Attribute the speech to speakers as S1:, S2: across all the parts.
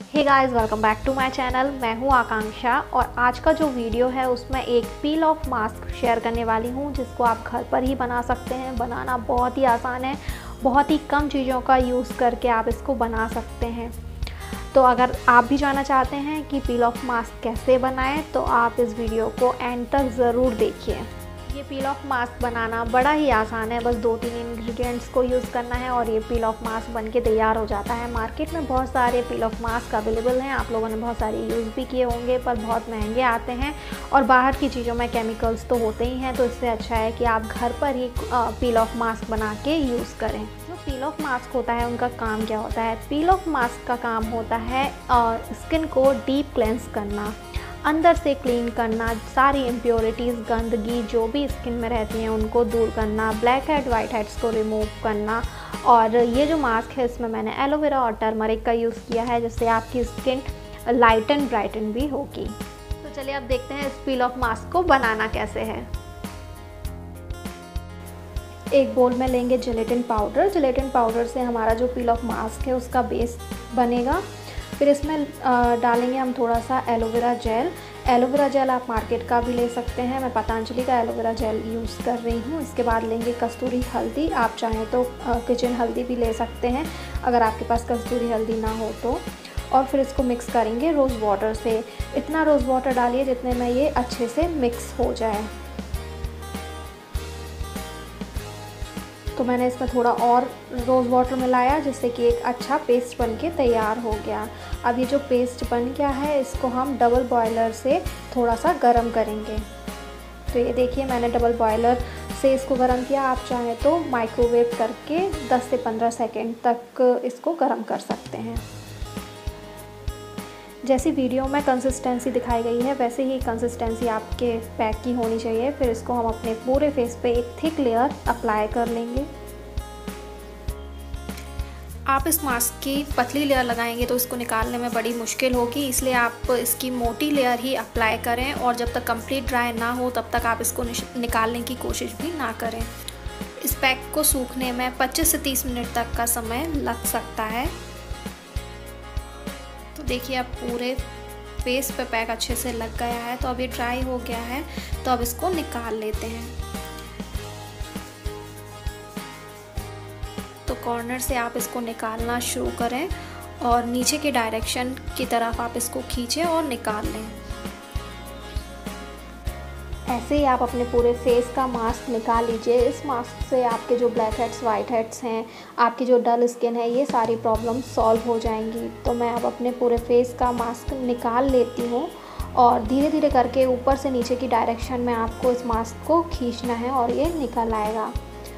S1: Hey guys, welcome back to my channel. मैं हूं आकांक्षा और आज का जो वीडियो है उसमें एक पील ऑफ मास्क शेयर करने वाली हूं जिसको आप घर पर ही बना सकते हैं। बनाना बहुत ही आसान है, बहुत ही कम चीज़ों का यूज़ करके आप इसको बना सकते हैं। तो अगर आप भी जानना चाहते हैं कि पील ऑफ मास्क कैसे बनाएं तो आप इस वीडियो को एंड तक ज़रूर देखिए। ये पील ऑफ मास्क बनाना बड़ा ही आसान है, बस 2-3 इंग्रेडिएंट्स को यूज़ करना है और ये पील ऑफ मास्क बनके तैयार हो जाता है। मार्केट में बहुत सारे पील ऑफ मास्क अवेलेबल हैं, आप लोगों ने बहुत सारे यूज़ भी किए होंगे, पर बहुत महंगे आते हैं और बाहर की चीज़ों में केमिकल्स तो होते ही हैं। तो इससे अच्छा है कि आप घर पर ही पील ऑफ मास्क बना के यूज़ करें। जो पील ऑफ मास्क होता है उनका काम क्या होता है? पील ऑफ मास्क का काम होता है स्किन को डीप क्लेंस करना, अंदर से क्लीन करना, सारी इम्प्योरिटीज़, गंदगी जो भी स्किन में रहती हैं उनको दूर करना, ब्लैक हेड वाइट हेड्स को रिमूव करना। और ये जो मास्क है इसमें मैंने एलोवेरा और टर्मरिक का यूज़ किया है जिससे आपकी स्किन लाइटन ब्राइटन भी होगी। तो चलिए अब देखते हैं इस पील ऑफ मास्क को बनाना कैसे है। एक बोल में लेंगे जेलेटिन पाउडर। जेलेटिन पाउडर से हमारा जो पील ऑफ मास्क है उसका बेस बनेगा। फिर इसमें डालेंगे हम थोड़ा सा एलोवेरा जेल। एलोवेरा जेल आप मार्केट का भी ले सकते हैं, मैं पतंजलि का एलोवेरा जेल यूज़ कर रही हूँ। इसके बाद लेंगे कस्तूरी हल्दी, आप चाहें तो किचन हल्दी भी ले सकते हैं अगर आपके पास कस्तूरी हल्दी ना हो तो। और फिर इसको मिक्स करेंगे रोज़ वाटर से। इतना रोज़ वाटर डालिए जितने में ये अच्छे से मिक्स हो जाए। तो मैंने इसमें थोड़ा और रोज़ वाटर मिलाया जिससे कि एक अच्छा पेस्ट बनके तैयार हो गया। अब ये जो पेस्ट बन गया है इसको हम डबल बॉयलर से थोड़ा सा गरम करेंगे। तो ये देखिए मैंने डबल बॉयलर से इसको गरम किया, आप चाहें तो माइक्रोवेव करके 10 से 15 सेकेंड तक इसको गरम कर सकते हैं। जैसी वीडियो में कंसिस्टेंसी दिखाई गई है वैसे ही कंसिस्टेंसी आपके पैक की होनी चाहिए। फिर इसको हम अपने पूरे फेस पे एक थिक लेयर अप्लाई कर लेंगे। आप इस मास्क की पतली लेयर लगाएंगे तो इसको निकालने में बड़ी मुश्किल होगी, इसलिए आप इसकी मोटी लेयर ही अप्लाई करें और जब तक कंप्लीट ड्राई ना हो तब तक आप इसको निकालने की कोशिश भी ना करें। इस पैक को सूखने में 25 से 30 मिनट तक का समय लग सकता है। तो देखिए अब पूरे फेस पे पैक अच्छे से लग गया है। तो अब ये ड्राई हो गया है तो अब इसको निकाल लेते हैं। तो कॉर्नर से आप इसको निकालना शुरू करें और नीचे के डायरेक्शन की तरफ आप इसको खींचें और निकाल लें। ऐसे ही आप अपने पूरे फेस का मास्क निकाल लीजिए। इस मास्क से आपके जो ब्लैक हेड्स वाइट हेड्स हैं, आपकी जो डल स्किन है, ये सारी प्रॉब्लम सॉल्व हो जाएंगी। तो मैं अब अपने पूरे फेस का मास्क निकाल लेती हूँ और धीरे धीरे करके ऊपर से नीचे की डायरेक्शन में आपको इस मास्क को खींचना है और ये निकल आएगा।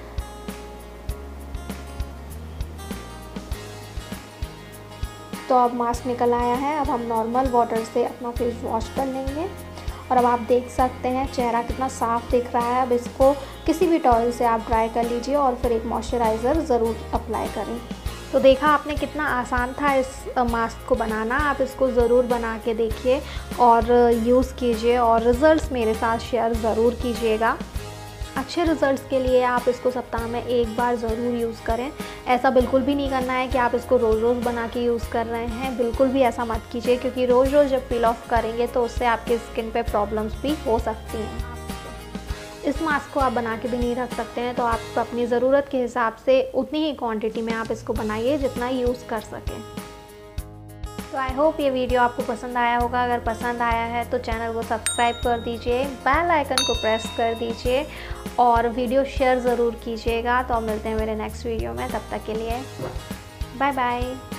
S1: तो अब मास्क निकल आया है। अब हम नॉर्मल वाटर से अपना फेस वॉश कर लेंगे और अब आप देख सकते हैं चेहरा कितना साफ़ दिख रहा है। अब इसको किसी भी टॉवल से आप ड्राई कर लीजिए और फिर एक मॉइस्चराइज़र ज़रूर अप्लाई करें। तो देखा आपने कितना आसान था इस मास्क को बनाना। आप इसको ज़रूर बना के देखिए और यूज़ कीजिए और रिज़ल्ट्स मेरे साथ शेयर ज़रूर कीजिएगा। अच्छे रिज़ल्ट्स के लिए आप इसको सप्ताह में एक बार ज़रूर यूज़ करें। ऐसा बिल्कुल भी नहीं करना है कि आप इसको रोज़ रोज़ बना के यूज़ कर रहे हैं, बिल्कुल भी ऐसा मत कीजिए क्योंकि रोज़ रोज़ जब पील ऑफ करेंगे तो उससे आपके स्किन पे प्रॉब्लम्स भी हो सकती हैं। इस मास्क को आप बना के भी नहीं रख सकते हैं, तो आप अपनी ज़रूरत के हिसाब से उतनी ही क्वांटिटी में आप इसको बनाइए जितना यूज़ कर सकें। तो आई होप ये वीडियो आपको पसंद आया होगा। अगर पसंद आया है तो चैनल को सब्सक्राइब कर दीजिए, बेल आइकन को प्रेस कर दीजिए और वीडियो शेयर ज़रूर कीजिएगा। तो अब मिलते हैं मेरे नेक्स्ट वीडियो में, तब तक के लिए बाय बाय।